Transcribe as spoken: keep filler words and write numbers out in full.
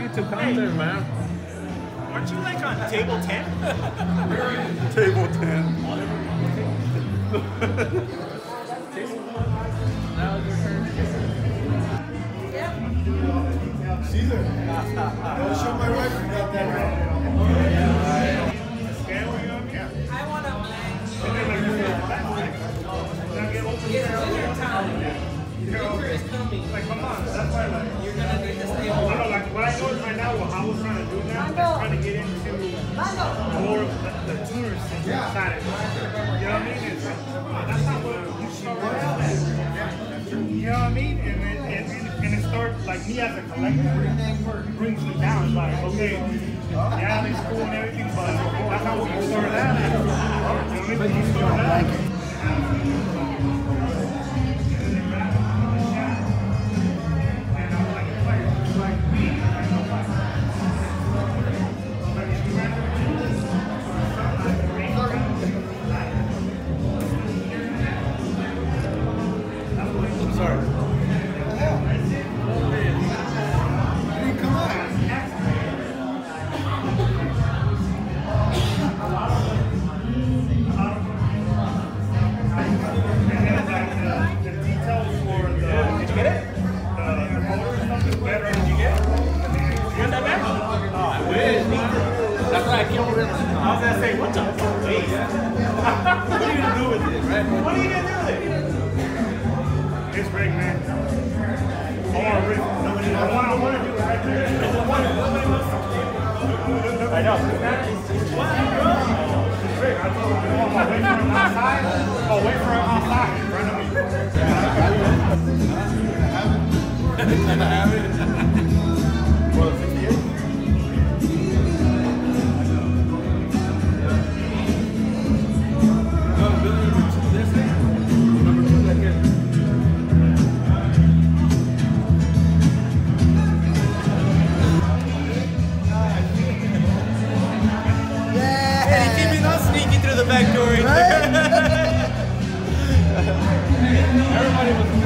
to come there, man. Aren't you like on table ten? Table ten. Caesar, I'll show my wife you got that right. Scale, you know? Yeah. I want to Get it's in your town. Winter is coming. Like, come on, that's why, like, You're going to need to stay I home. don't know, like, what I know is right now, what I was trying to do now, is trying to get into more of the, the tuner side of it. You know what I mean? It's, that's not what you started out at. You know what I mean? And it, and, and it starts, like, me as a collector, brings me down. It's like, okay, yeah, it's cool and everything, but that's not what you started out at. You know what I mean? You started out. I know. Oh, wait for him outside in front of me. Can I have it? Well, fifty-eight. No, Billy, number two, that's it. Number two, like it. Through the back door. Right? Everybody was